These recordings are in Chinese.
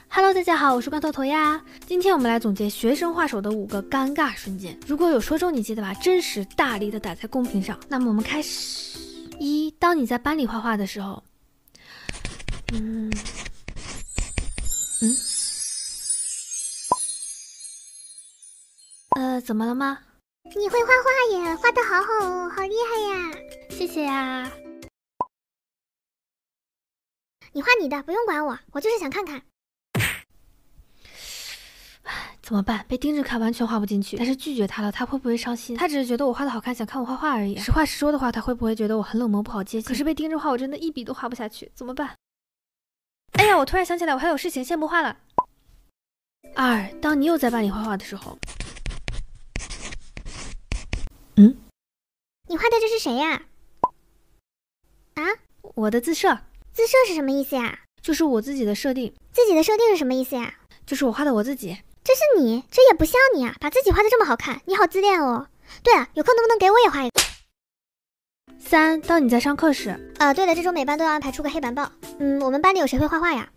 Hello， 大家好，我是罐头头呀。今天我们来总结学生画手的5个尴尬瞬间。如果有说中，你记得把真实大力的打在公屏上。那么我们开始。1，当你在班里画画的时候，怎么了吗？ 你会画画耶，画得好好哦，好厉害呀！ 谢谢呀。 你画你的，不用管我，我就是想看看。 怎么办？被盯着看，完全画不进去。但是拒绝他了，他会不会伤心？他只是觉得我画的好看，想看我画画而已。实话实说的话，他会不会觉得我很冷漠，不好接近？可是被盯着画，我真的一笔都画不下去，怎么办？哎呀，我突然想起来，我还有事情，先不画了。2，当你又在班里画画的时候， 你画的这是谁呀？啊？ 我的自设。 自设是什么意思呀？ 就是我自己的设定。 自己的设定是什么意思呀？ 就是我画的我自己。 这是你，这也不像你啊！把自己画的这么好看，你好自恋哦。对了，有空能不能给我也画一个 ？3，当你在上课时。 对了，这周每班都要安排出个黑板报。我们班里有谁会画画呀？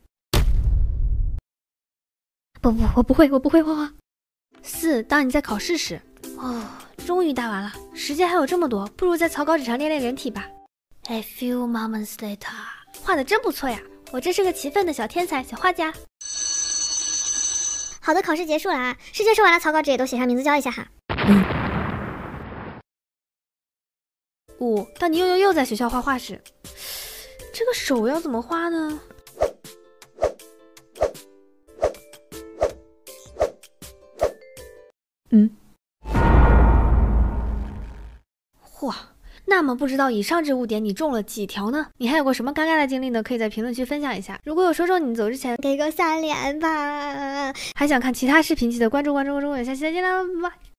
不，我不会画画。4，当你在考试时。终于答完了，时间还有这么多，不如在草稿纸上练练人体吧。A few moments later， 画的真不错呀，我真是个勤奋的小天才，小画家。 好的，考试结束了啊，试卷说完了，草稿纸也都写上名字交一下哈。 5，当你又在学校画画时，这个手要怎么画呢？嚯，那么不知道以上这5点你中了几条呢？你还有过什么尴尬的经历呢？可以在评论区分享一下。如果有说中你走之前给个3连吧。 还想看其他视频，记得关注我，下期再见啦，拜拜。